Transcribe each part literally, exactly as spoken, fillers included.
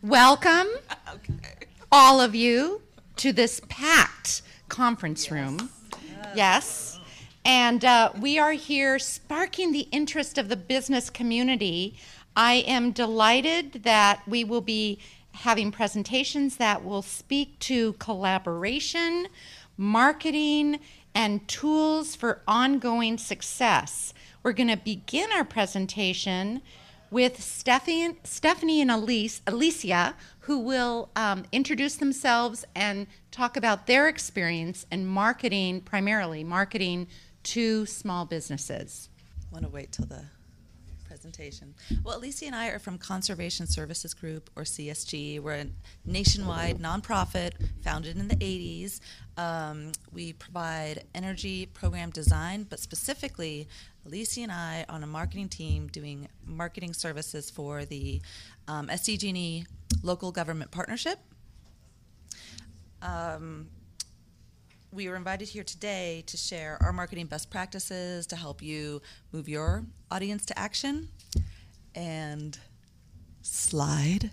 Welcome, Okay. all of you, to this packed conference room. Yes. And uh, we are here sparking the interest of the business community. I am delighted that we will be having presentations that will speak to collaboration, marketing, and tools for ongoing success. We're going to begin our presentation with Stephanie, Stephanie and Elise, Alicia, who will um, introduce themselves and talk about their experience in marketing, primarily marketing to small businesses. I want to wait till the presentation. Well, Alicia and I are from Conservation Services Group, or C S G. We're a nationwide nonprofit founded in the eighties. Um, we provide energy program design, but specifically, Alicia and I on a marketing team doing marketing services for the um, S D G and E local government partnership. Um, we were invited here today to share our marketing best practices to help you move your audience to action. And slide.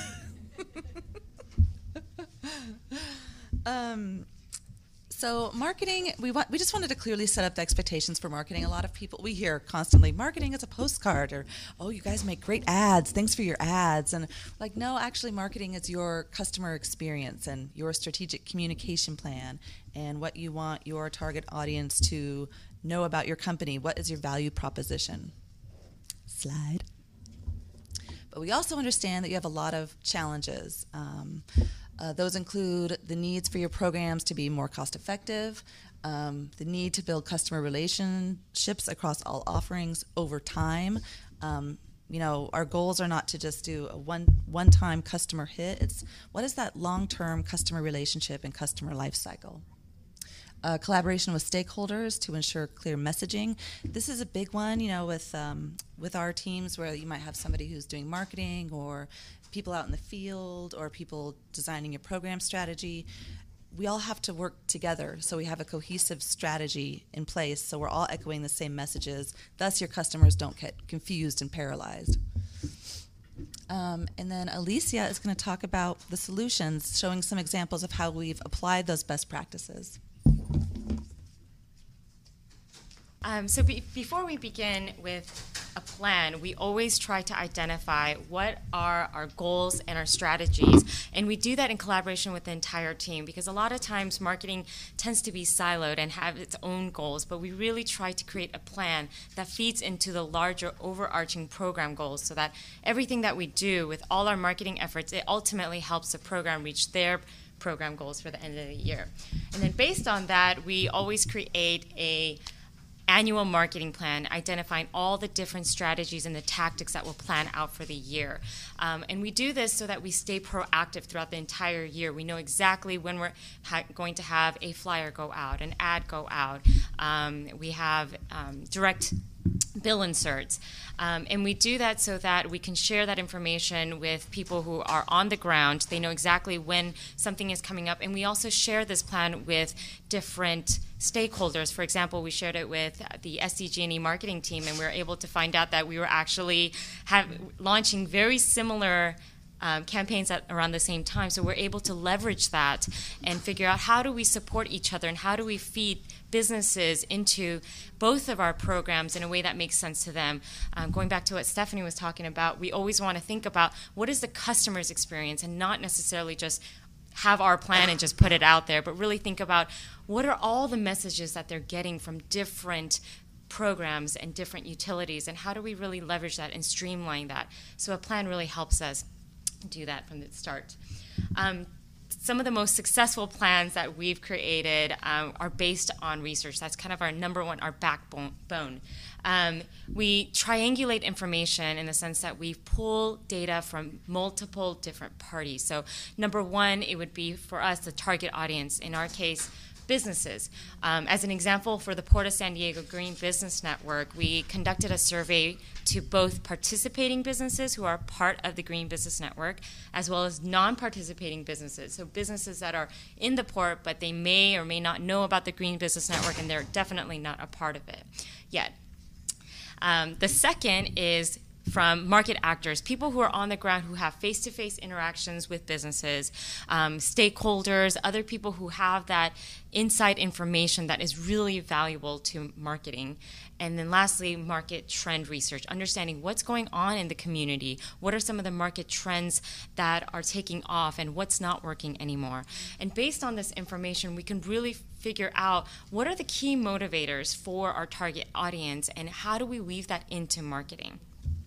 um, So marketing, we want, we just wanted to clearly set up the expectations for marketing. A lot of people, we hear constantly, marketing is a postcard, or, oh, you guys make great ads, thanks for your ads. And like, no, actually marketing is your customer experience and your strategic communication plan and what you want your target audience to know about your company. What is your value proposition? Slide. But we also understand that you have a lot of challenges. Um, Uh, those include the needs for your programs to be more cost-effective, um, the need to build customer relationships across all offerings over time. Um, you know, our goals are not to just do a one, one-time customer hit. It's what is that long-term customer relationship and customer life cycle? Uh, collaboration with stakeholders to ensure clear messaging. This is a big one, you know, with um, with our teams where you might have somebody who's doing marketing or people out in the field or people designing your program strategy. We all have to work together so we have a cohesive strategy in place so we're all echoing the same messages. Thus, your customers don't get confused and paralyzed. Um, and then Alicia is going to talk about the solutions, showing some examples of how we've applied those best practices. Um, so be before we begin with a plan, we always try to identify what are our goals and our strategies, and we do that in collaboration with the entire team, because a lot of times marketing tends to be siloed and have its own goals, but we really try to create a plan that feeds into the larger overarching program goals so that everything that we do with all our marketing efforts, it ultimately helps the program reach their program goals for the end of the year. And then based on that, we always create a annual marketing plan, identifying all the different strategies and the tactics that we'll plan out for the year. Um, and we do this so that we stay proactive throughout the entire year. We know exactly when we're ha going to have a flyer go out, an ad go out. Um, we have um, direct bill inserts. Um, and we do that so that we can share that information with people who are on the ground. They know exactly when something is coming up. And we also share this plan with different stakeholders. For example, we shared it with the S D G and E marketing team, and we were able to find out that we were actually have, launching very similar Um, campaigns at around the same time. So we're able to leverage that and figure out how do we support each other and how do we feed businesses into both of our programs in a way that makes sense to them. Um, going back to what Stephanie was talking about, we always want to think about what is the customer's experience and not necessarily just have our plan and just put it out there, but really think about what are all the messages that they're getting from different programs and different utilities, and how do we really leverage that and streamline that. So a plan really helps us do that from the start. Um, some of the most successful plans that we've created um, are based on research. That's kind of our number one, our backbone. Um, we triangulate information in the sense that we pull data from multiple different parties. So number one, it would be for us the target audience. In our case, businesses. Um, as an example, for the Port of San Diego Green Business Network, we conducted a survey to both participating businesses who are part of the Green Business Network, as well as non-participating businesses. So businesses that are in the port, but they may or may not know about the Green Business Network, and they're definitely not a part of it yet. Um, the second is from market actors, people who are on the ground who have face-to-face interactions with businesses, um, stakeholders, other people who have that inside information that is really valuable to marketing. And then lastly, market trend research, understanding what's going on in the community, what are some of the market trends that are taking off and what's not working anymore. And based on this information, we can really figure out what are the key motivators for our target audience and how do we weave that into marketing.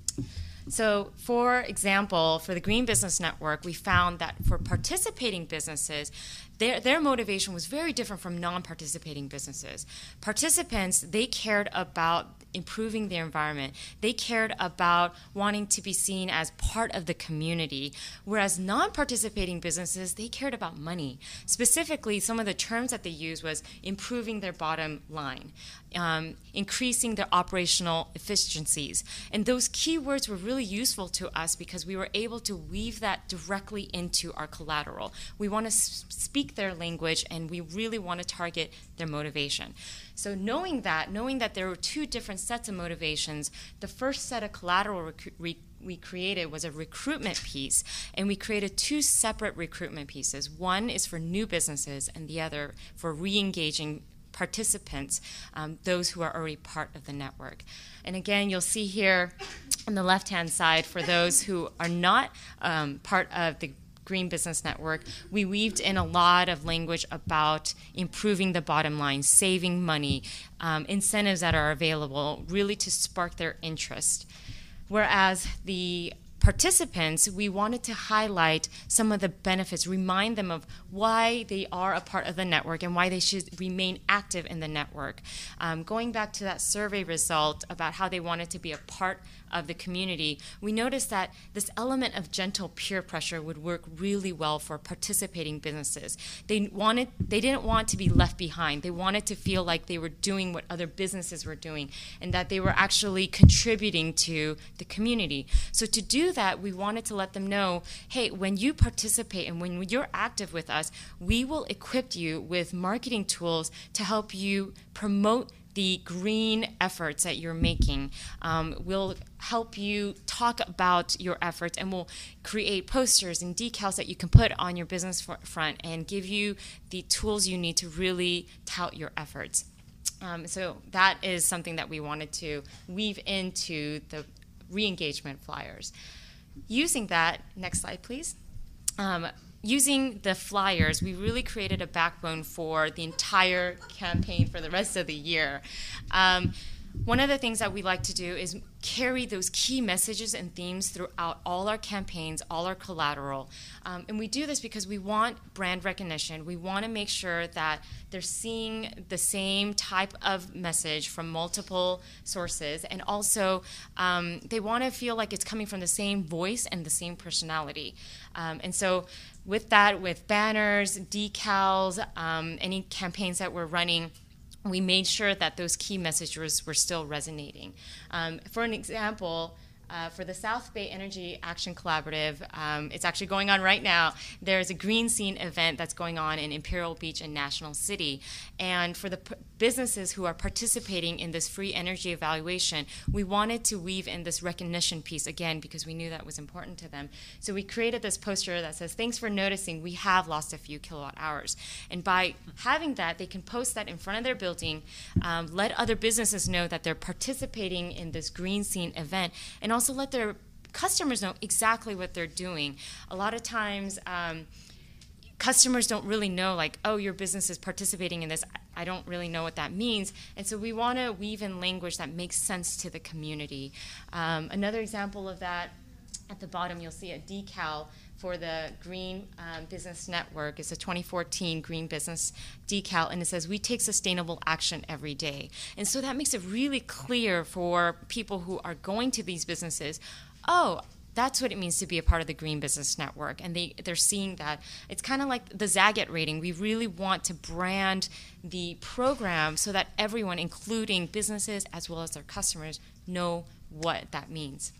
So, for example, for the Green Business Network, we found that for participating businesses, their, their motivation was very different from non-participating businesses. Participants, they cared about improving their environment. They cared about wanting to be seen as part of the community, whereas non-participating businesses, they cared about money. Specifically, some of the terms that they used was improving their bottom line, um, increasing their operational efficiencies. And those keywords were really useful to us because we were able to weave that directly into our collateral. We want to s- speak their language, and we really want to target their motivation. So knowing that, knowing that there were two different sets of motivations, the first set of collateral rec- re- we created was a recruitment piece, and we created two separate recruitment pieces. One is for new businesses, and the other for re-engaging participants, um, those who are already part of the network. And again, you'll see here on the left-hand side, for those who are not um, part of the Green Business Network, we weaved in a lot of language about improving the bottom line, saving money, um, incentives that are available, really to spark their interest. Whereas the participants, we wanted to highlight some of the benefits, remind them of why they are a part of the network and why they should remain active in the network. Um, going back to that survey result about how they wanted to be a part of the community, we noticed that this element of gentle peer pressure would work really well for participating businesses. They wanted, they didn't want to be left behind. They wanted to feel like they were doing what other businesses were doing and that they were actually contributing to the community. So to do that, we wanted to let them know, hey, when you participate and when you're active with us, we will equip you with marketing tools to help you promote the green efforts that you're making. Um, we'll help you talk about your efforts, and we'll create posters and decals that you can put on your business front and give you the tools you need to really tout your efforts. Um, so that is something that we wanted to weave into the re-engagement flyers. Using that, next slide please. Um, Using the flyers, we really created a backbone for the entire campaign for the rest of the year. Um, one of the things that we like to do is carry those key messages and themes throughout all our campaigns, all our collateral. Um, and we do this because we want brand recognition. We want to make sure that they're seeing the same type of message from multiple sources, and also um, they want to feel like it's coming from the same voice and the same personality. Um, and so with that, with banners, decals, um, any campaigns that we're running, we made sure that those key messages were still resonating. Um, for an example, uh, for the South Bay Energy Action Collaborative, um, it's actually going on right now. There's a Green Scene event that's going on in Imperial Beach and National City. And for the p- businesses who are participating in this free energy evaluation, we wanted to weave in this recognition piece again because we knew that was important to them. So we created this poster that says, thanks for noticing, we have lost a few kilowatt hours. And by having that, they can post that in front of their building, um, let other businesses know that they're participating in this Green Scene event, and also let their customers know exactly what they're doing. A lot of times, um, customers don't really know, like, oh, your business is participating in this. I don't really know what that means. And so we want to weave in language that makes sense to the community. Um, another example of that, at the bottom, you'll see a decal for the Green um, Business Network. It's a twenty fourteen Green Business decal, and it says, we take sustainable action every day. And so that makes it really clear for people who are going to these businesses, oh, that's what it means to be a part of the Green Business Network. And they, they're seeing that. It's kind of like the Zagat rating. We really want to brand the program so that everyone, including businesses as well as their customers, know what that means.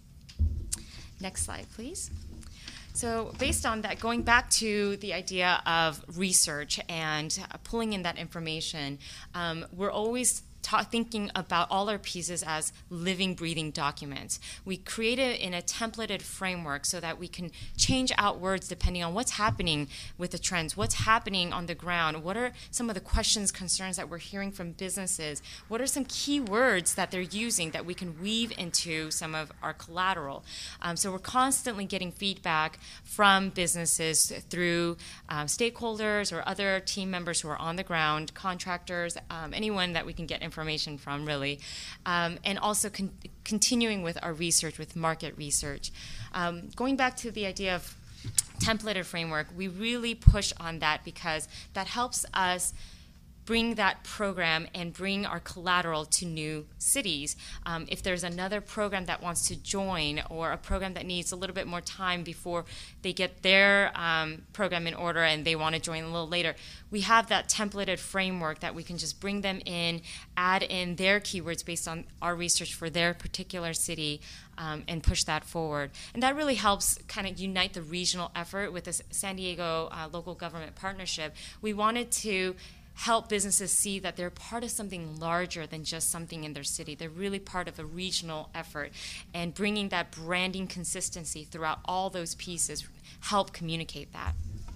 Next slide, please. So based on that, going back to the idea of research and uh, pulling in that information, um, we're always t- ta- thinking about all our pieces as living, breathing documents. We create it in a templated framework so that we can change out words depending on what's happening with the trends, what's happening on the ground, what are some of the questions, concerns that we're hearing from businesses, what are some key words that they're using that we can weave into some of our collateral. Um, so we're constantly getting feedback from businesses through um, stakeholders or other team members who are on the ground, contractors, um, anyone that we can get information from, really, um, and also con- continuing with our research, with market research. Um, going back to the idea of templated framework, we really push on that because that helps us bring that program and bring our collateral to new cities. Um, if there's another program that wants to join or a program that needs a little bit more time before they get their um, program in order and they want to join a little later, we have that templated framework that we can just bring them in, add in their keywords based on our research for their particular city, um, and push that forward. And that really helps kind of unite the regional effort with this San Diego uh, local government partnership. We wanted to help businesses see that they're part of something larger than just something in their city. They're really part of a regional effort, and bringing that branding consistency throughout all those pieces help communicate that.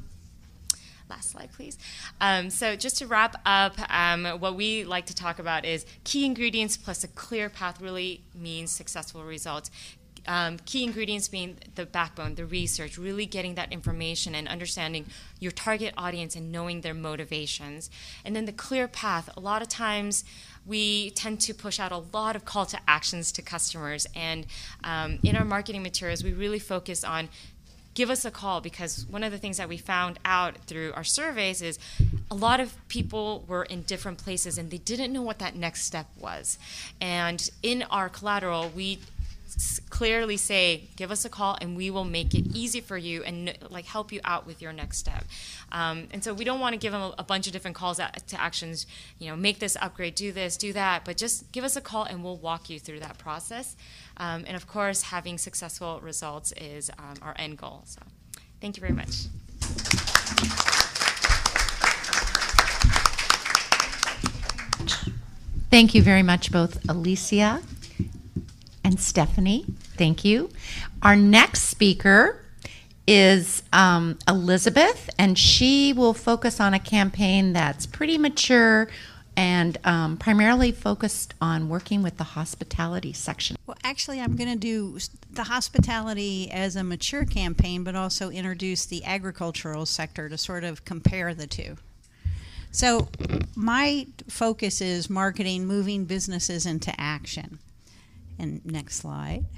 Last slide, please. Um, so just to wrap up, um, what we like to talk about is key ingredients plus a clear path really means successful results. Um, key ingredients being the backbone, the research, really getting that information and understanding your target audience and knowing their motivations. And then the clear path. A lot of times we tend to push out a lot of call to actions to customers. And um, in our marketing materials, we really focus on give us a call, because one of the things that we found out through our surveys is a lot of people were in different places and they didn't know what that next step was. And in our collateral, we clearly say, give us a call and we will make it easy for you and like help you out with your next step. Um, and so we don't want to give them a, a bunch of different calls to actions, you know, make this upgrade, do this, do that, but just give us a call and we'll walk you through that process. Um, and of course, having successful results is um, our end goal. So thank you very much. Thank you very much, both Alicia and Stephanie. Thank you. Our next speaker is um, Elizabeth, and she will focus on a campaign that's pretty mature and um, primarily focused on working with the hospitality section. Well, actually, I'm going to do the hospitality as a mature campaign, but also introduce the agricultural sector to sort of compare the two. So my focus is marketing, moving businesses into action. And next slide.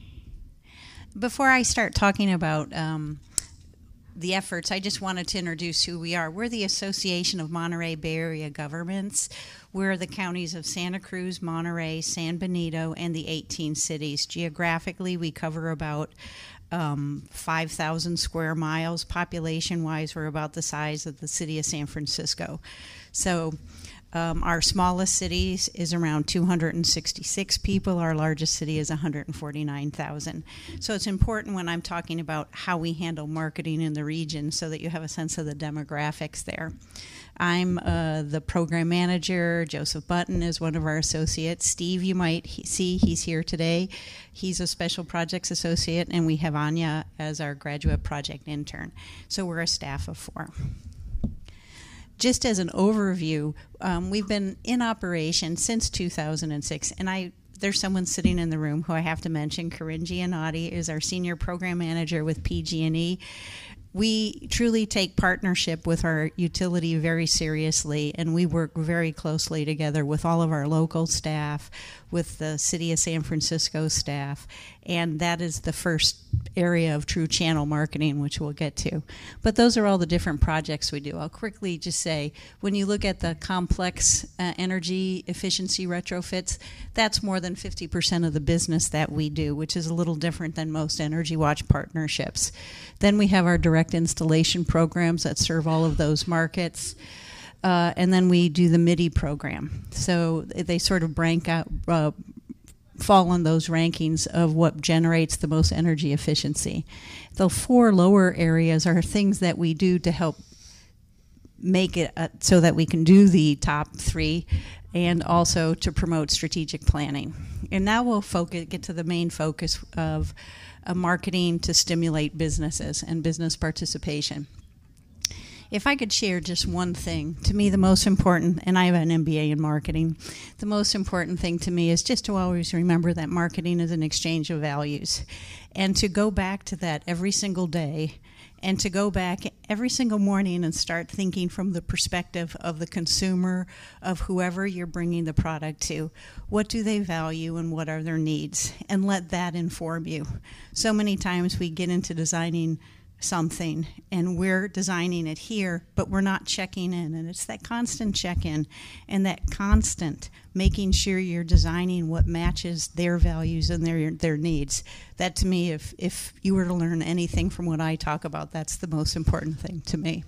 Before I start talking about um, the efforts, I just wanted to introduce who we are. We're the Association of Monterey Bay Area Governments. We're the counties of Santa Cruz, Monterey, San Benito, and the eighteen cities. Geographically, we cover about um, five thousand square miles. Population-wise, we're about the size of the city of San Francisco. So Um, our smallest city is around two hundred sixty-six people. Our largest city is one hundred forty-nine thousand. So it's important when I'm talking about how we handle marketing in the region so that you have a sense of the demographics there. I'm uh, the program manager. Joseph Button is one of our associates. Steve, you might he- see, he's here today. He's a special projects associate, and we have Anya as our graduate project intern. So we're a staff of four. Just as an overview, um, we've been in operation since two thousand six, and I there's someone sitting in the room who I have to mention. Corinne Giannotti is our senior program manager with P G and E. We truly take partnership with our utility very seriously, and we work very closely together with all of our local staff, with the City of San Francisco staff, and that is the first area of true channel marketing, which we'll get to. But those are all the different projects we do. I'll quickly just say, when you look at the complex uh, energy efficiency retrofits, that's more than fifty percent of the business that we do, which is a little different than most Energy Watch partnerships. Then we have our direct installation programs that serve all of those markets. Uh, and then we do the M I D I program. So they sort of rank out, uh, fall in those rankings of what generates the most energy efficiency. The four lower areas are things that we do to help make it uh, so that we can do the top three, and also to promote strategic planning. And now we'll focus, get to the main focus of uh, marketing to stimulate businesses and business participation. If I could share just one thing, to me the most important, and I have an M B A in marketing, the most important thing to me is just to always remember that marketing is an exchange of values. And to go back to that every single day, and to go back every single morning and start thinking from the perspective of the consumer, of whoever you're bringing the product to. What do they value and what are their needs? And let that inform you. So many times we get into designing something and we're designing it here, but we're not checking in. And it's that constant check-in and that constant making sure you're designing what matches their values and their their needs. That, to me, if if you were to learn anything from what I talk about, that's the most important thing to me.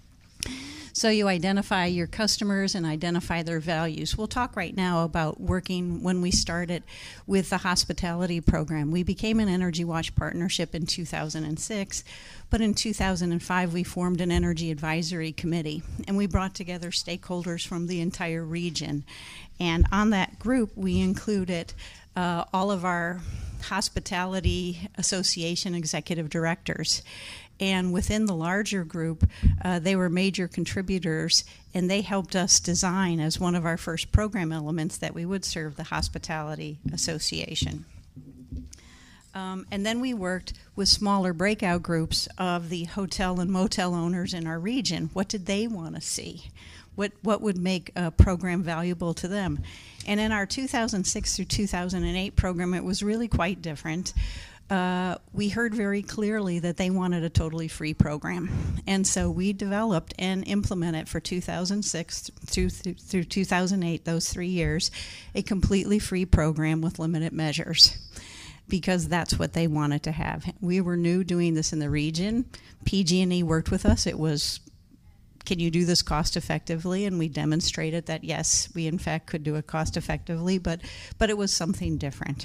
So you identify your customers and identify their values. We'll talk right now about working when we started with the hospitality program. We became an Energy Watch partnership in two thousand six, but in two thousand five we formed an Energy Advisory Committee, and we brought together stakeholders from the entire region. And on that group, we included uh, all of our Hospitality Association executive directors. And within the larger group, uh, they were major contributors, and they helped us design as one of our first program elements that we would serve the Hospitality Association. Um, and then we worked with smaller breakout groups of the hotel and motel owners in our region. What did they want to see? What, what would make a program valuable to them? And in our two thousand six through two thousand eight program, it was really quite different. Uh, we heard very clearly that they wanted a totally free program. And so we developed and implemented for two thousand six through, through two thousand eight, those three years, a completely free program with limited measures, because that's what they wanted to have. We were new doing this in the region. P G and E worked with us. It was, can you do this cost effectively? And we demonstrated that, yes, we in fact could do it cost effectively, but, but it was something different.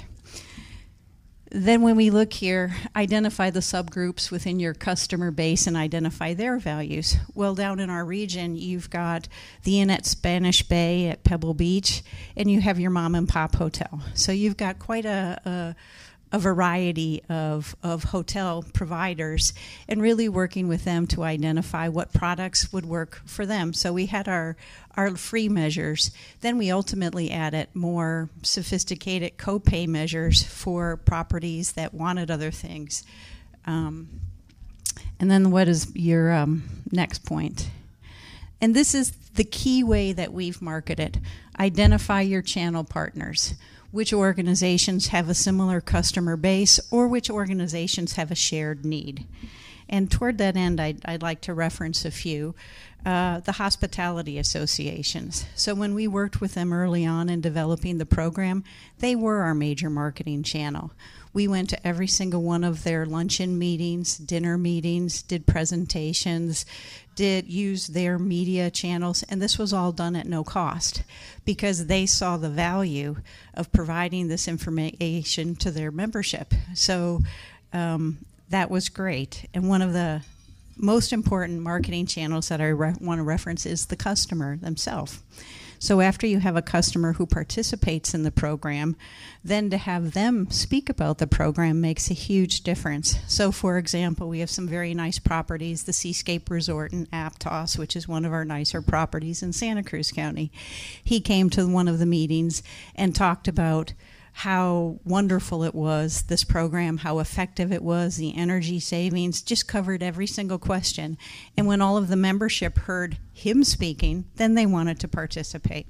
Then when we look here, identify the subgroups within your customer base and identify their values. Well, down in our region, you've got the Inn at Spanish Bay at Pebble Beach, and you have your mom and pop hotel. So you've got quite a, a, a variety of, of hotel providers, and really working with them to identify what products would work for them. So we had our, our free measures. Then we ultimately added more sophisticated copay measures for properties that wanted other things. Um, and then what is your um, next point? And this is the key way that we've marketed. Identify your channel partners. Which organizations have a similar customer base, or which organizations have a shared need. And toward that end, I'd, I'd like to reference a few. Uh, the hospitality associations. So when we worked with them early on in developing the program, they were our major marketing channel. We went to every single one of their luncheon meetings, dinner meetings, did presentations, did use their media channels, and this was all done at no cost because they saw the value of providing this information to their membership. So um, that was great. And one of the most important marketing channels that I re- want to reference is the customer themselves. So after you have a customer who participates in the program, then to have them speak about the program makes a huge difference. So for example, we have some very nice properties, the Seascape Resort in Aptos, which is one of our nicer properties in Santa Cruz County. He came to one of the meetings and talked about how wonderful it was, this program, how effective it was, the energy savings, just covered every single question. And when all of the membership heard him speaking, then they wanted to participate.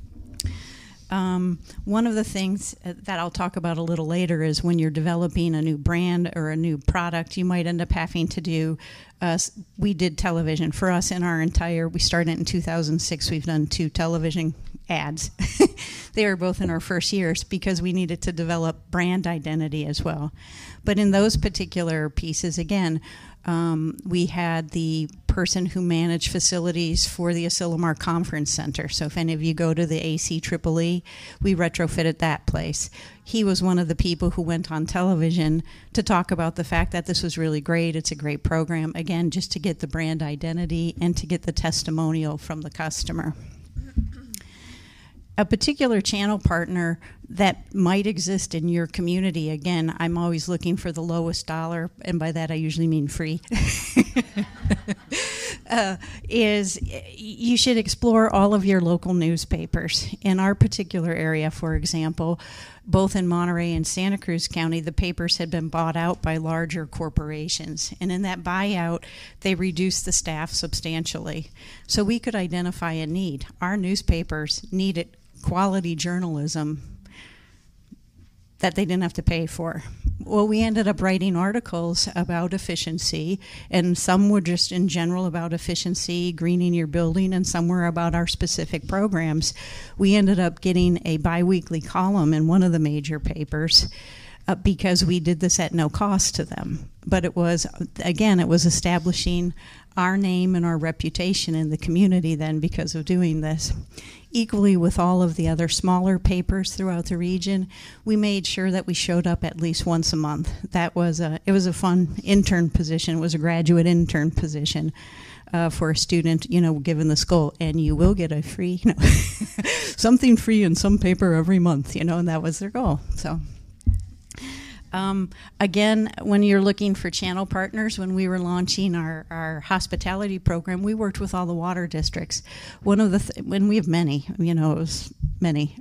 Um, one of the things that I'll talk about a little later is when you're developing a new brand or a new product, you might end up having to do, uh, we did television. For us in our entire, we started in two thousand six, we've done two television ads. They were both in our first years because we needed to develop brand identity as well. But in those particular pieces, again, um, we had the person who managed facilities for the Asilomar Conference Center. So if any of you go to the A C E E E, we retrofitted that place. He was one of the people who went on television to talk about the fact that this was really great, it's a great program, again, just to get the brand identity and to get the testimonial from the customer. A particular channel partner that might exist in your community, again, I'm always looking for the lowest dollar, and by that I usually mean free, uh, is you should explore all of your local newspapers. In our particular area, for example, both in Monterey and Santa Cruz County, the papers had been bought out by larger corporations. And in that buyout, they reduced the staff substantially. So we could identify a need. Our newspapers needed quality journalism that they didn't have to pay for. Well, we ended up writing articles about efficiency, and some were just in general about efficiency, greening your building, and some were about our specific programs. We ended up getting a biweekly column in one of the major papers uh, because we did this at no cost to them. But it was, again, it was establishing our name and our reputation in the community then because of doing this. Equally with all of the other smaller papers throughout the region, we made sure that we showed up at least once a month. That was a, it was a fun intern position. It was a graduate intern position uh, for a student, you know, given the school. And you will get a free, you know, something free in some paper every month, you know, and that was their goal. So. Um, again, when you're looking for channel partners, when we were launching our, our hospitality program, we worked with all the water districts. One of the, th- when we have many, you know, it was many.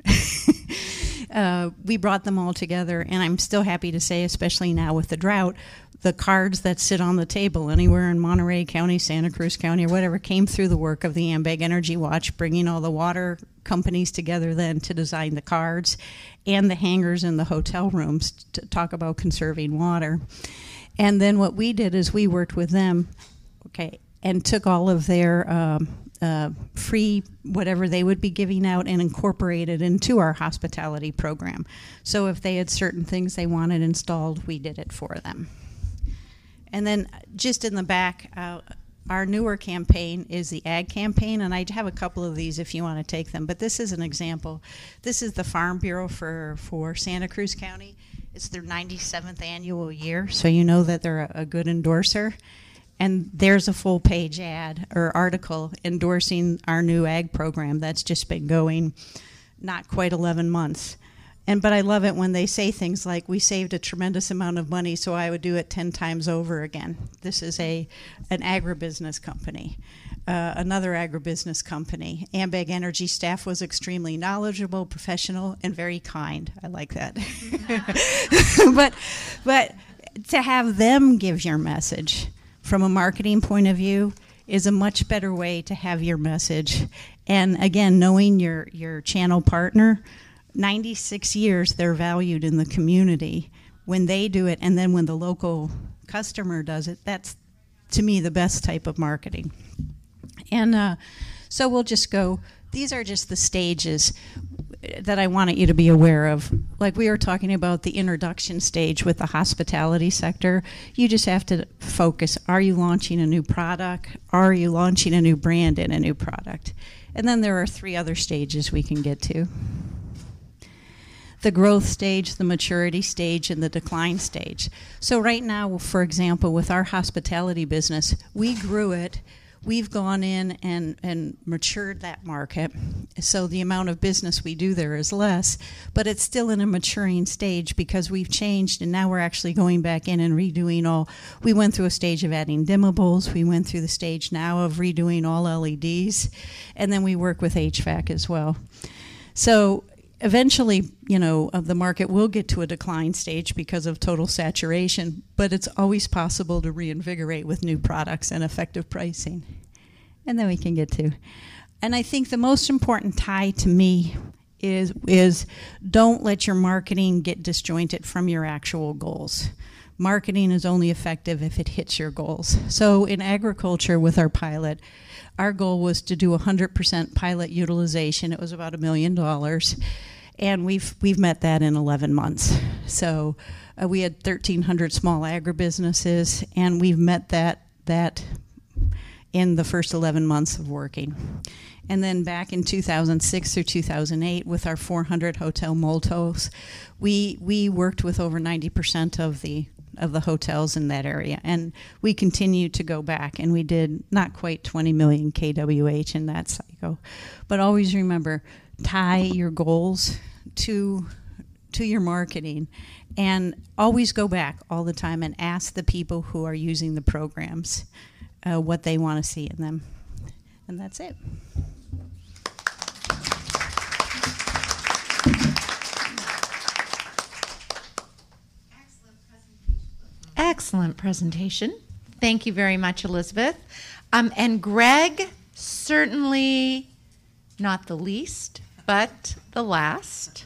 uh, we brought them all together, and I'm still happy to say, especially now with the drought, the cards that sit on the table anywhere in Monterey County, Santa Cruz County, or whatever, came through the work of the AMBAG Energy Watch, bringing all the water companies together then to design the cards and the hangars in the hotel rooms to talk about conserving water. And then what we did is we worked with them, okay, and took all of their um, uh, free whatever they would be giving out and incorporated into our hospitality program. So if they had certain things they wanted installed, we did it for them. And then just in the back, uh, our newer campaign is the Ag campaign, and I have a couple of these if you want to take them. But this is an example. This is the Farm Bureau for, for Santa Cruz County. It's their ninety-seventh annual year, so you know that they're a, a good endorser. And there's a full-page ad or article endorsing our new Ag program that's just been going not quite eleven months. And but I love it when they say things like, we saved a tremendous amount of money, so I would do it ten times over again. This is a an agribusiness company, uh, another agribusiness company. AMBAG Energy staff was extremely knowledgeable, professional, and very kind. I like that. but but to have them give your message from a marketing point of view is a much better way to have your message. And again, knowing your, your channel partner, ninety-six years they're valued in the community when they do it, and then when the local customer does it, that's to me the best type of marketing. And uh, so we'll just go, these are just the stages that I wanted you to be aware of. Like we were talking about the introduction stage with the hospitality sector, you just have to focus, are you launching a new product? Are you launching a new brand in a new product? And then there are three other stages we can get to. The growth stage, the maturity stage, and the decline stage. So right now, for example, with our hospitality business, we grew it. We've gone in and, and matured that market. So the amount of business we do there is less, but it's still in a maturing stage because we've changed, and now we're actually going back in and redoing all. We went through a stage of adding dimmables. We went through the stage now of redoing all L E Ds, and then we work with H V A C as well. So eventually, you know, uh, the market will get to a decline stage because of total saturation, but it's always possible to reinvigorate with new products and effective pricing. And then we can get to, and I think the most important tie to me is, is don't let your marketing get disjointed from your actual goals. marketing is only effective if it hits your goals. So in agriculture with our pilot, our goal was to do one hundred percent pilot utilization. It was about a million dollars. And we've we've met that in eleven months. So uh, we had thirteen hundred small agribusinesses, and we've met that that in the first eleven months of working. And then back in two thousand six through two thousand eight, with our four hundred hotel multos, we we worked with over ninety percent of the of the hotels in that area, and we continued to go back, and we did not quite twenty million K W H in that cycle. But always remember, tie your goals to to your marketing, and always go back all the time and ask the people who are using the programs uh, what they want to see in them. And that's it. Excellent presentation. Thank you very much, Elizabeth. Um, and Greg, certainly not the least, but the last,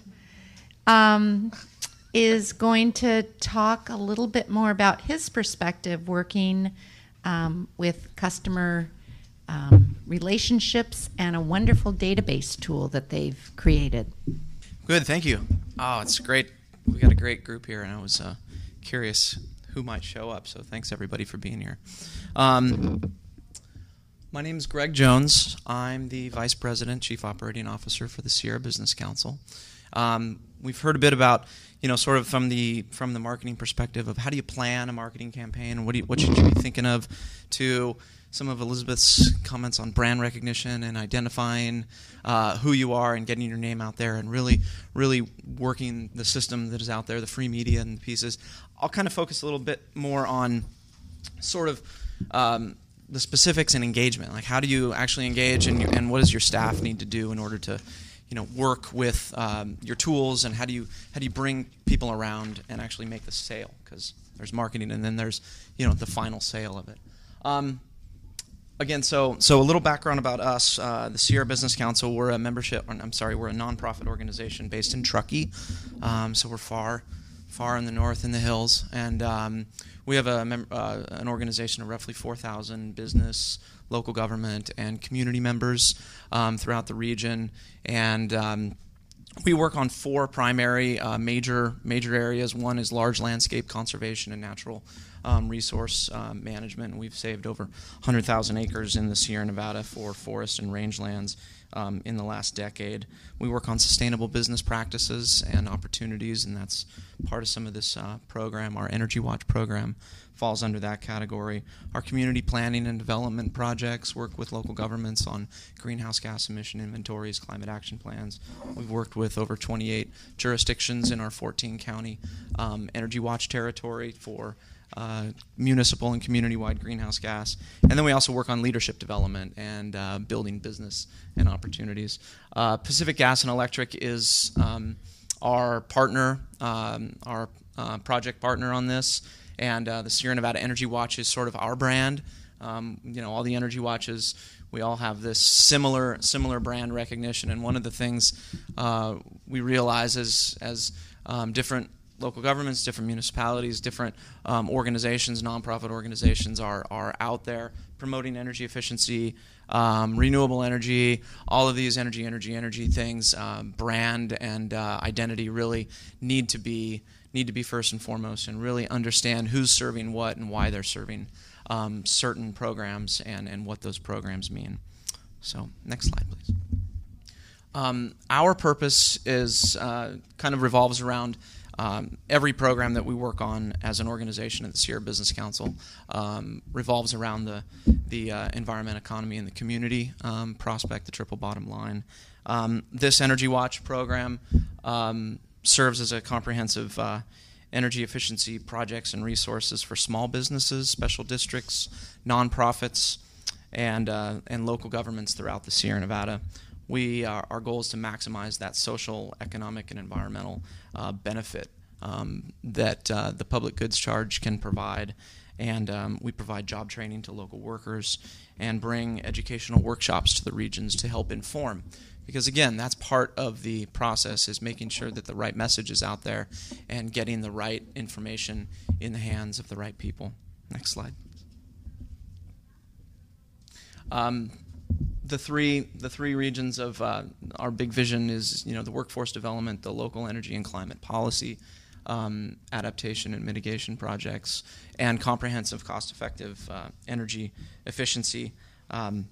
um, is going to talk a little bit more about his perspective working um, with customer um, relationships and a wonderful database tool that they've created. Good, thank you. Oh, it's great. We got a great group here, and I was uh, curious who might show up, so thanks everybody for being here. Um, my name is Greg Jones. I'm the Vice President, Chief Operating Officer for the Sierra Business Council. Um, we've heard a bit about, you know, sort of from the from the marketing perspective of how do you plan a marketing campaign, what do you, what should you be thinking of, to some of Elizabeth's comments on brand recognition and identifying uh, who you are and getting your name out there and really, really working the system that is out there, the free media and the pieces. I'll kind of focus a little bit more on sort of um, the specifics and engagement. Like, how do you actually engage, and, and what does your staff need to do in order to, you know, work with um, your tools, and how do you how do you bring people around and actually make the sale? Because there's marketing, and then there's, you know, the final sale of it. Um, Again, so so a little background about us. Uh, the Sierra Business Council, we're a membership, or, I'm sorry, we're a nonprofit organization based in Truckee. Um, so we're far, far in the north in the hills. And um, we have a mem- uh, an organization of roughly four thousand business, local government, and community members um, throughout the region. And um, we work on four primary uh, major major areas. One is large landscape conservation and natural Um, resource um, management. And we've saved over one hundred thousand acres in the Sierra Nevada for forest and rangelands um, in the last decade. We work on sustainable business practices and opportunities, and that's part of some of this uh, program. Our Energy Watch program falls under that category. Our community planning and development projects work with local governments on greenhouse gas emission inventories, climate action plans. We've worked with over twenty-eight jurisdictions in our fourteen county um, Energy Watch territory for Uh, municipal and community-wide greenhouse gas. And then we also work on leadership development and uh, building business and opportunities. Uh, Pacific Gas and Electric is um, our partner, um, our uh, project partner on this, and uh, the Sierra Nevada Energy Watch is sort of our brand. Um, you know, all the Energy Watches, we all have this similar similar brand recognition, and one of the things uh, we realize is as um, different local governments, different municipalities, different um, organizations, nonprofit organizations are are out there promoting energy efficiency, um, renewable energy, all of these energy, energy, energy things. Um, brand and uh, identity really need to be need to be first and foremost, and really understand who's serving what and why they're serving um, certain programs and and what those programs mean. So, next slide, please. Um, our purpose is uh, kind of revolves around Um, every program that we work on as an organization at the Sierra Business Council um, revolves around the the uh, environment, economy, and the community um, prospect, the triple bottom line. Um, this Energy Watch program um, serves as a comprehensive uh, energy efficiency projects and resources for small businesses, special districts, nonprofits, and uh, and local governments throughout the Sierra Nevada. We uh, our goal is to maximize that social, economic, and environmental uh, benefit um, that uh, the public goods charge can provide, and um, we provide job training to local workers and bring educational workshops to the regions to help inform. Because again, that's part of the process, is making sure that the right message is out there and getting the right information in the hands of the right people. Next slide. Um, the three the three regions of uh, our big vision is, you know, the workforce development, the local energy and climate policy, um, adaptation and mitigation projects, and comprehensive, cost-effective uh, energy efficiency. Um,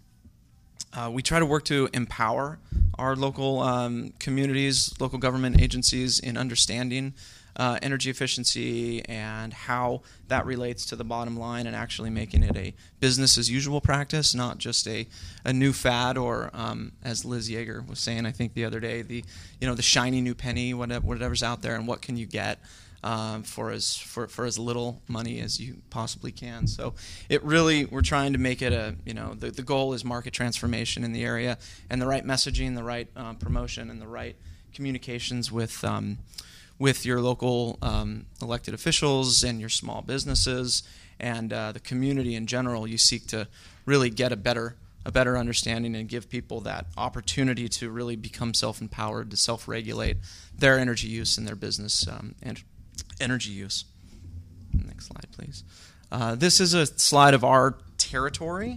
Uh, we try to work to empower our local um, communities, local government agencies in understanding uh, energy efficiency and how that relates to the bottom line, and actually making it a business as usual practice, not just a, a new fad, or um, as Liz Yeager was saying, I think the other day, the you know the shiny new penny, whatever, whatever's out there, and what can you get Um, for as for, for as little money as you possibly can. So it really, we're trying to make it a, you know, the, the goal is market transformation in the area, and the right messaging, the right uh, promotion, and the right communications with um, with your local um, elected officials and your small businesses and uh, the community in general. You seek to really get a better a better understanding and give people that opportunity to really become self-empowered, to self-regulate their energy use and their business um, and energy use. Next slide, please. Uh, this is a slide of our territory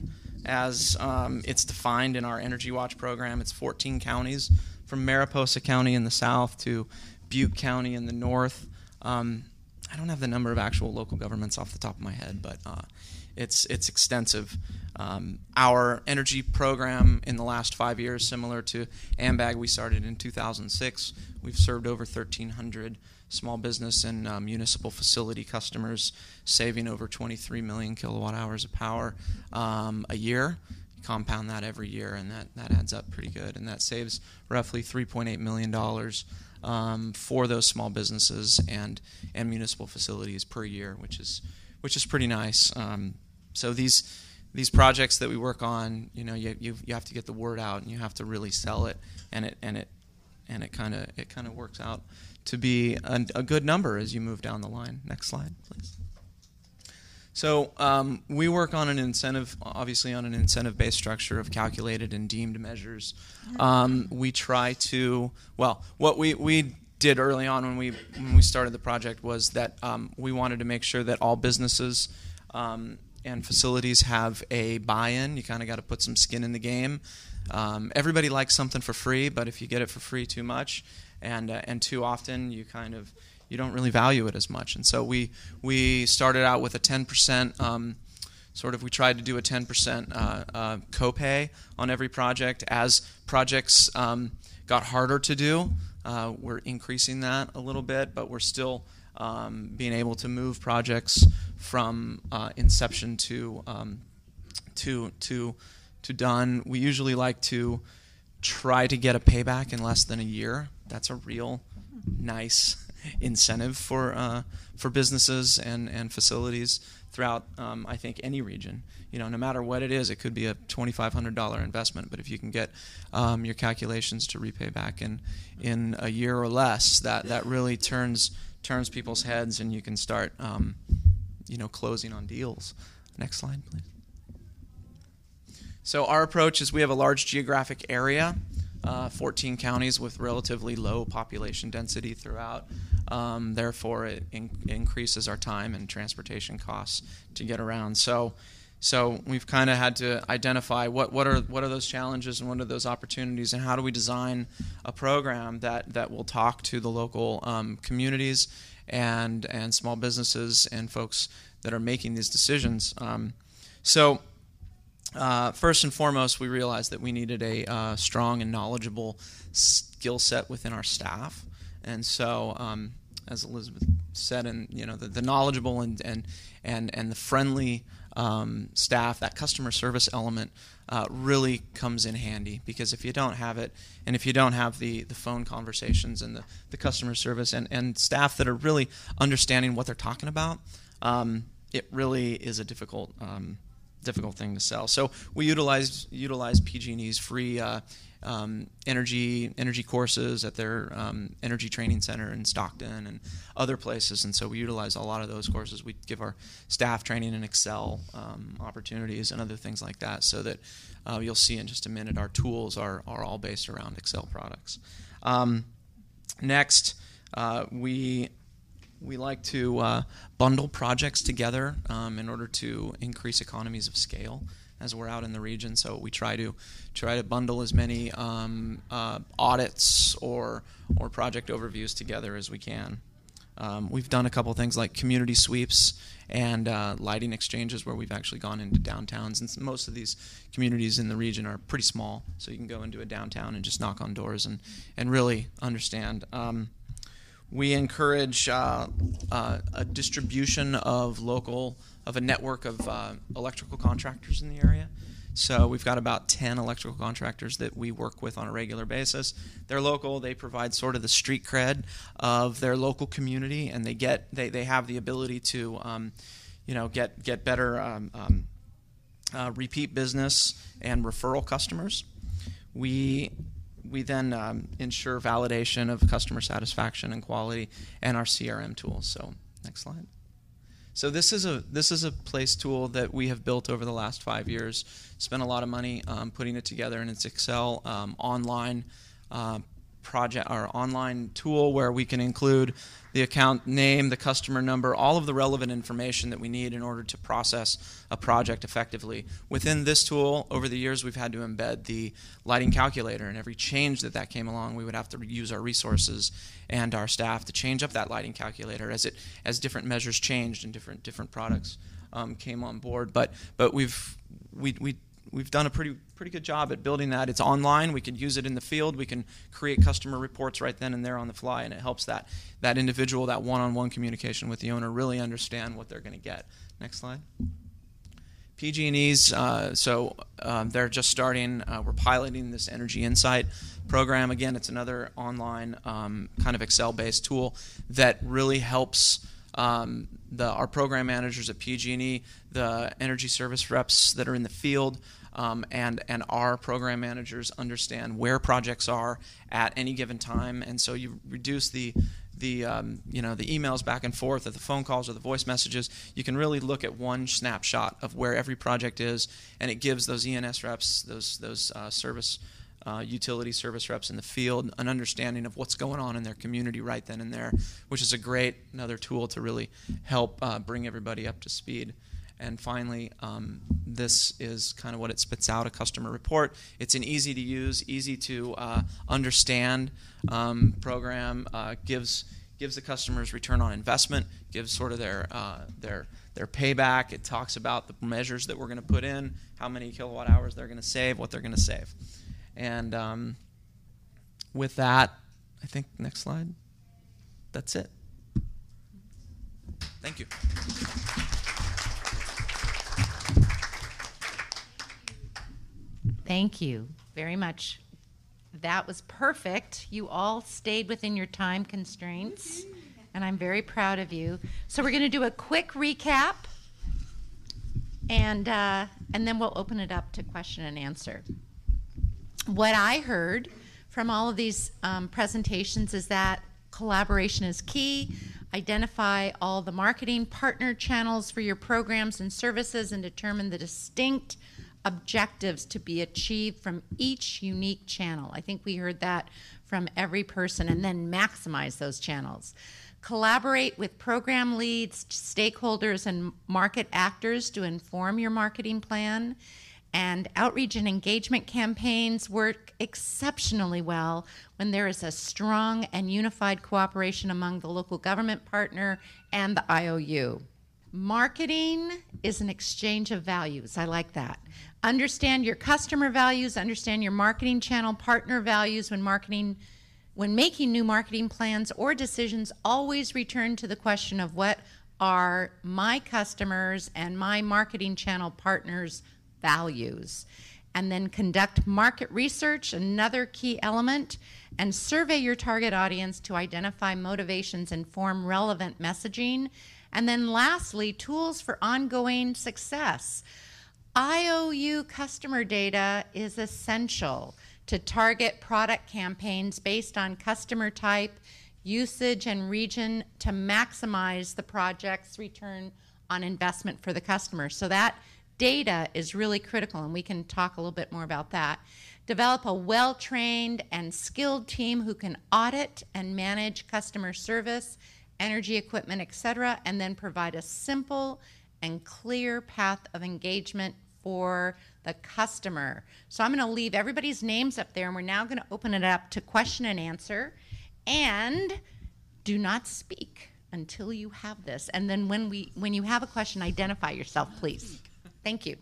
as um, it's defined in our Energy Watch program. It's fourteen counties, from Mariposa County in the south to Butte County in the north. Um, I don't have the number of actual local governments off the top of my head, but uh, it's it's extensive. Um, our energy program in the last five years, similar to AMBAG, we started in two thousand six. We've served over thirteen hundred small business and uh, municipal facility customers, saving over twenty-three million kilowatt hours of power um, a year. You compound that every year, and that, that adds up pretty good. And that saves roughly three point eight million dollars um, for those small businesses and and municipal facilities per year, which is which is pretty nice. Um, so these these projects that we work on, you know, you you you have to get the word out, and you have to really sell it, and it and it and it kind of it kind of works out to be a, a good number as you move down the line. Next slide, please. So um, we work on an incentive, obviously on an incentive-based structure of calculated and deemed measures. Um, we try to, well, what we, we did early on when we when we started the project was that um, we wanted to make sure that all businesses um, and facilities have a buy-in. You kind of got to put some skin in the game. Um, everybody likes something for free, but if you get it for free too much, and uh, and too often, you kind of you don't really value it as much. And so we we started out with a ten percent um, sort of we tried to do a ten percent uh, uh, copay on every project. As projects um, got harder to do, uh, we're increasing that a little bit, but we're still um, being able to move projects from uh, inception to um, to to to done. We usually like to try to get a payback in less than a year. That's a real nice incentive for uh, for businesses and, and facilities throughout, um, I think, any region. You know, no matter what it is, it could be a twenty-five hundred dollars investment, but if you can get um, your calculations to repay back in in a year or less, that, that really turns turns people's heads, and you can start, um, you know, closing on deals. Next slide, please. So our approach is we have a large geographic area, uh, fourteen counties with relatively low population density throughout. Um, therefore, it in- increases our time and transportation costs to get around. So, so we've kind of had to identify what, what are what are those challenges and what are those opportunities, and how do we design a program that, that will talk to the local um, communities and and small businesses and folks that are making these decisions. Um, so. Uh, first and foremost, we realized that we needed a uh, strong and knowledgeable skill set within our staff, and so, um, as Elizabeth said, and you know, the, the knowledgeable and and and and the friendly um, staff, that customer service element uh, really comes in handy, because if you don't have it, and if you don't have the the phone conversations and the the customer service and and staff that are really understanding what they're talking about, um, it really is a difficult. Um, difficult thing to sell. So we utilize utilize P G and E's free uh, um, energy energy courses at their um, energy training center in Stockton and other places, and so we utilize a lot of those courses. We give our staff training in Excel um, opportunities and other things like that, so that uh, you'll see in just a minute our tools are, are all based around Excel products. Um, next, uh, we We like to uh, bundle projects together um, in order to increase economies of scale as we're out in the region. So we try to try to bundle as many um, uh, audits or or project overviews together as we can. Um, we've done a couple things like community sweeps and uh, lighting exchanges where we've actually gone into downtowns. And most of these communities in the region are pretty small, so you can go into a downtown and just knock on doors and, and really understand. Um, We encourage uh, uh, a distribution of local, of a network of uh, electrical contractors in the area. So we've got about ten electrical contractors that we work with on a regular basis. They're local. They provide sort of the street cred of their local community, and they get they, they have the ability to, um, you know, get get better um, um, uh, repeat business and referral customers. We We then um, ensure validation of customer satisfaction and quality and our C R M tools. So next slide. So this is a this is a place tool that we have built over the last five years. Spent a lot of money um, putting it together, and it's Excel um, online uh, project or online tool where we can include the account name, the customer number, all of the relevant information that we need in order to process a project effectively. Within this tool, over the years, we've had to embed the lighting calculator, and every change that that came along, we would have to use our resources and our staff to change up that lighting calculator as it as different measures changed and different different products um, came on board. But but we've we we we've done a pretty pretty good job at building that. It's online. We can use it in the field. We can create customer reports right then and there on the fly, and it helps that that individual, that one-on-one communication with the owner, really understand what they're going to get. Next slide. P G and E's, uh, so um, they're just starting. Uh, we're piloting this Energy Insight program. Again, it's another online um, kind of Excel-based tool that really helps um, the, our program managers at P G and E, the energy service reps that are in the field, um, and, and our program managers understand where projects are at any given time. And so you reduce the the um, you know the emails back and forth, or the phone calls, or the voice messages. You can really look at one snapshot of where every project is, and it gives those E N S reps, those those uh, service uh, utility service reps in the field, an understanding of what's going on in their community right then and there, which is a great another tool to really help uh, bring everybody up to speed. And finally, um, this is kind of what it spits out, a customer report. It's an easy to use, easy to uh, understand um, program, uh, gives gives the customers return on investment, gives sort of their uh, their their payback. It talks about the measures that we're going to put in, how many kilowatt hours they're going to save, what they're going to save. And um, with that, I think next slide. That's it. Thank you. Thank you very much. That was perfect. You all stayed within your time constraints, and I'm very proud of you. So we're going to do a quick recap, and uh, and then we'll open it up to question and answer. What I heard from all of these um, presentations is that collaboration is key. Identify all the marketing partner channels for your programs and services, and determine the distinct objectives to be achieved from each unique channel. I think we heard that from every person, and then maximize those channels. Collaborate with program leads, stakeholders, and market actors to inform your marketing plan. And outreach and engagement campaigns work exceptionally well when there is a strong and unified cooperation among the local government partner and the I O U. Marketing is an exchange of values. I like that. Understand your customer values, understand your marketing channel partner values when marketing, when making new marketing plans or decisions. Always return to the question of what are my customers and my marketing channel partners' values. And then conduct market research, another key element, and survey your target audience to identify motivations and form relevant messaging. And then lastly, tools for ongoing success. I O U customer data is essential to target product campaigns based on customer type, usage, and region to maximize the project's return on investment for the customer. So that data is really critical, and we can talk a little bit more about that. Develop a well-trained and skilled team who can audit and manage customer service, energy equipment, et cetera, and then provide a simple and clear path of engagement for the customer. So I'm going to leave everybody's names up there, and we're now going to open it up to question and answer. And do not speak until you have this. And then when we when you have a question, identify yourself, please. Thank you.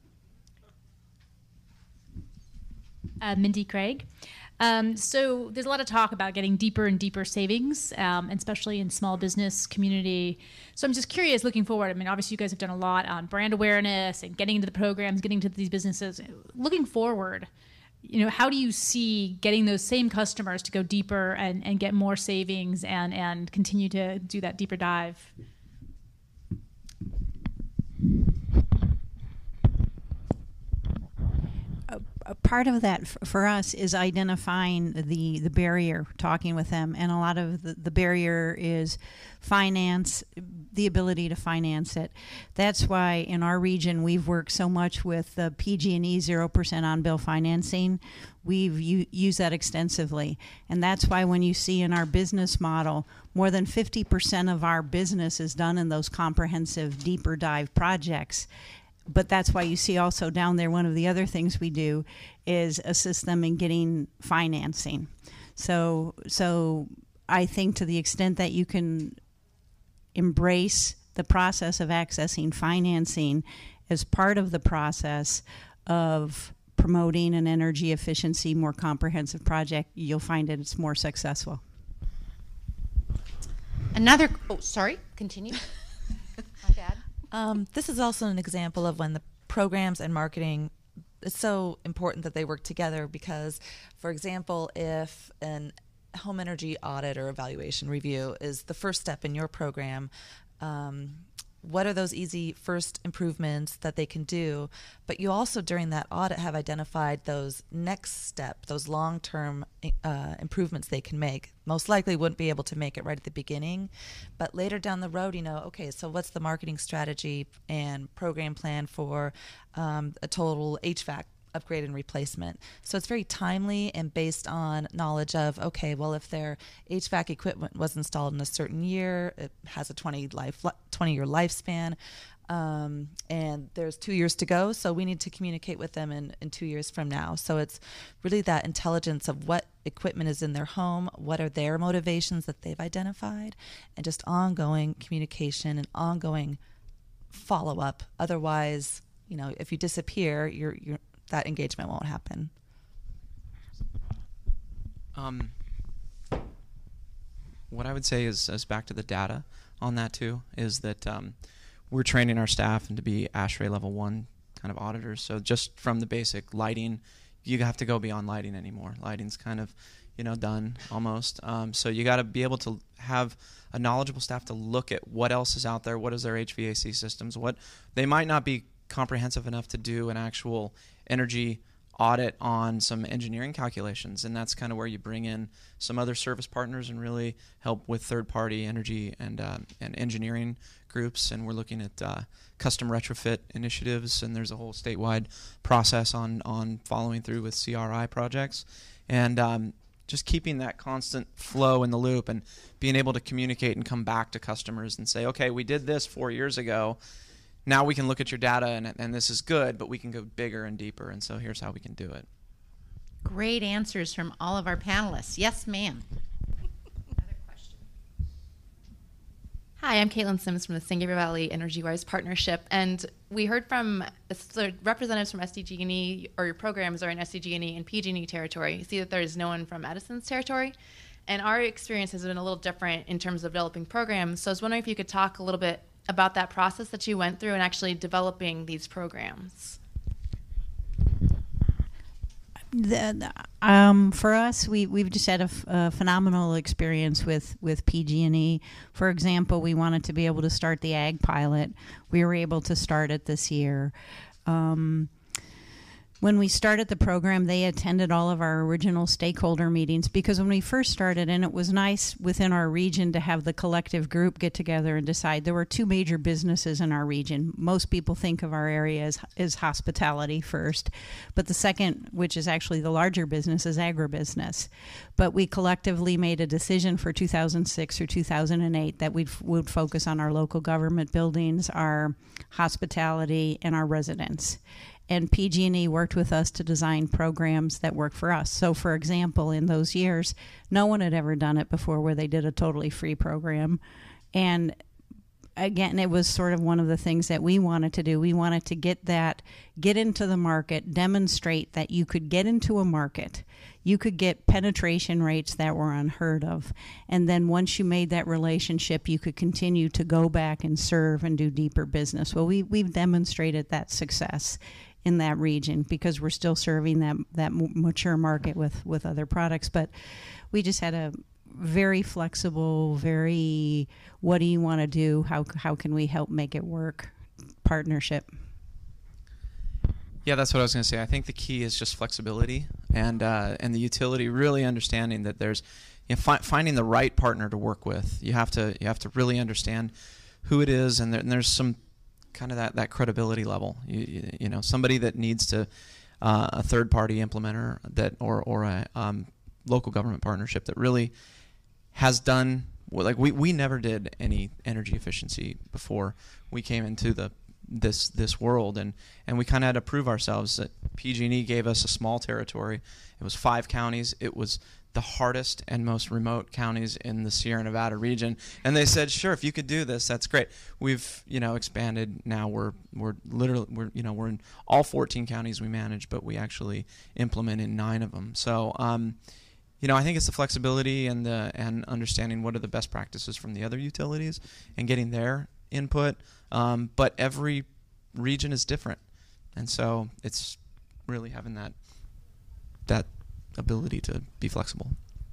Uh, Mindy Craig. Um, so there's a lot of talk about getting deeper and deeper savings, um, and especially in small business community. So I'm just curious, looking forward. I mean, obviously you guys have done a lot on brand awareness and getting into the programs, getting to these businesses. Looking forward, you know, how do you see getting those same customers to go deeper and, and get more savings and, and continue to do that deeper dive? A part of that f- for us is identifying the, the barrier, talking with them. And a lot of the, the barrier is finance, the ability to finance it. That's why in our region we've worked so much with the P G and E zero percent on-bill financing. We've u- used that extensively. And that's why when you see in our business model, more than fifty percent of our business is done in those comprehensive deeper dive projects. But that's why you see also down there, one of the other things we do is assist them in getting financing. So, so I think to the extent that you can embrace the process of accessing financing as part of the process of promoting an energy efficiency, more comprehensive project, you'll find that it's more successful. Another, oh, sorry, continue. My bad. Um, this is also an example of when the programs and marketing, it's so important that they work together because, for example, if an home energy audit or evaluation review is the first step in your program, um, what are those easy first improvements that they can do? But you also, during that audit, have identified those next step, those long-term uh, improvements they can make. Most likely wouldn't be able to make it right at the beginning, but later down the road, you know, okay, so what's the marketing strategy and program plan for um, a total H V A C upgrade and replacement? So it's very timely and based on knowledge of, okay, well, if their H V A C equipment was installed in a certain year, it has a twenty life twenty year lifespan, um, and there's two years to go, so we need to communicate with them in, in two years from now. So it's really that intelligence of what equipment is in their home, what are their motivations that they've identified, and just ongoing communication and ongoing follow-up. Otherwise, you know, if you disappear, you're you're that engagement won't happen. Um, what I would say is, is back to the data on that too, is that um, we're training our staff and to be ASHRAE level one kind of auditors. So just from the basic lighting, you have to go beyond lighting anymore. Lighting's kind of, you know, done almost. Um, so you got to be able to have a knowledgeable staff to look at what else is out there, what is their H V A C systems, what they might not be comprehensive enough to do an actual energy audit on some engineering calculations, and that's kind of where you bring in some other service partners and really help with third-party energy and uh, and engineering groups. And we're looking at uh, custom retrofit initiatives, and there's a whole statewide process on on following through with C R I projects, and um, just keeping that constant flow in the loop and being able to communicate and come back to customers and say, okay, we did this four years ago. Now we can look at your data, and, and this is good, but we can go bigger and deeper, and so here's how we can do it. Great answers from all of our panelists. Yes, ma'am. Another question. Hi, I'm Caitlin Sims from the San Gabriel Valley Energy Wise Partnership, and we heard from uh, representatives from S D G and E, or your programs are in S D G and E and P G and E territory. You see that there's no one from Edison's territory, and our experience has been a little different in terms of developing programs. So I was wondering if you could talk a little bit about that process that you went through and actually developing these programs. The, um, for us, we, we've just had a, f- a phenomenal experience with, with P G and E. For example, we wanted to be able to start the ag pilot. We were able to start it this year. Um, when we started the program, they attended all of our original stakeholder meetings, because when we first started, and it was nice within our region to have the collective group get together and decide. There were two major businesses in our region. Most people think of our area as, as hospitality first, but the second, which is actually the larger business, is agribusiness. But we collectively made a decision for two thousand six or two thousand eight that we would focus on our local government buildings, our hospitality, and our residents. And P G and E worked with us to design programs that work for us. So, for example, in those years, no one had ever done it before where they did a totally free program. And again, it was sort of one of the things that we wanted to do. We wanted to get that, get into the market, demonstrate that you could get into a market. You could get penetration rates that were unheard of. And then once you made that relationship, you could continue to go back and serve and do deeper business. Well, we, we've demonstrated that success in that region because we're still serving that, that mature market with, with other products. But we just had a very flexible, very, what do you want to do? How, how can we help make it work? Partnership. Yeah, that's what I was going to say. I think the key is just flexibility and uh, and the utility, really understanding that there's, you know, fi- finding the right partner to work with. You have to you have to really understand who it is, and, there, and there's some kind of that, that credibility level. You, you, you know, somebody that needs to uh, a third party implementer that or or a um, local government partnership that really has done, like we we never did any energy efficiency before we came into the this this world, and and we kind of had to prove ourselves. That P G and E gave us a small territory. It was five counties. It was the hardest and most remote counties in the Sierra Nevada region, and they said, sure, if you could do this, that's great. We've you know expanded. Now we're we're literally we're you know we're in all fourteen counties we manage, but we actually implement in nine of them. So um you know I think it's the flexibility and the and understanding what are the best practices from the other utilities and getting their input. Um, but every region is different, and so it's really having that that ability to be flexible.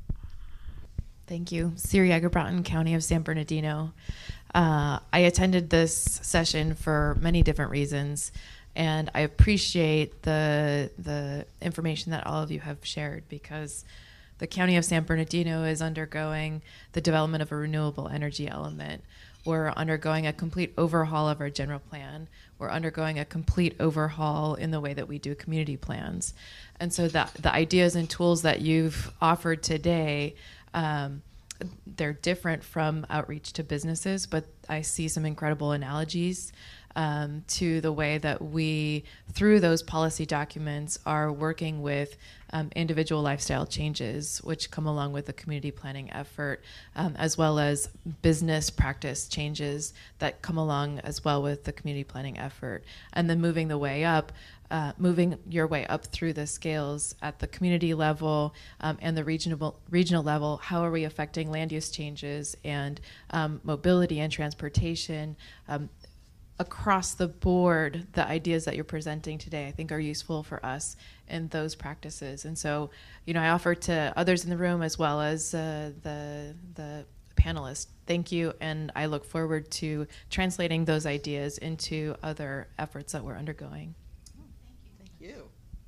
Thank you. Siri Agabranton, County of San Bernardino. Uh, I attended this session for many different reasons, and I appreciate the the information that all of you have shared, because the County of San Bernardino is undergoing the development of a renewable energy element. We're undergoing a complete overhaul of our general plan. We're undergoing a complete overhaul in the way that we do community plans. And so the, the ideas and tools that you've offered today, um, they're different from outreach to businesses, but I see some incredible analogies um, to the way that we, through those policy documents, are working with um, individual lifestyle changes, which come along with the community planning effort, um, as well as business practice changes that come along as well with the community planning effort. And then moving the way up, uh, moving your way up through the scales at the community level um, and the regional regional level. How are we affecting land use changes and um, mobility and transportation? Um, across the board, the ideas that you're presenting today, I think, are useful for us in those practices. And so, you know, I offer to others in the room as well as uh, the the panelists, thank you, and I look forward to translating those ideas into other efforts that we're undergoing. Thank you.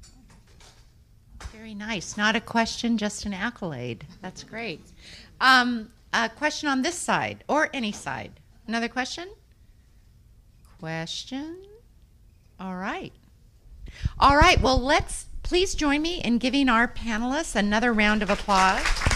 Very nice. Not a question, just an accolade. That's great. Um, a question on this side, or any side. Another question? Question? All right. All right. Well, let's please join me in giving our panelists another round of applause.